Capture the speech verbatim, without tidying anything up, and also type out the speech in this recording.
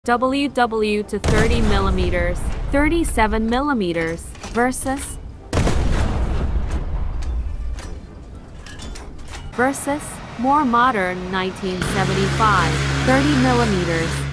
W W to thirty millimeters, thirty-seven millimeters versus versus more modern nineteen seventy-five, thirty millimeters.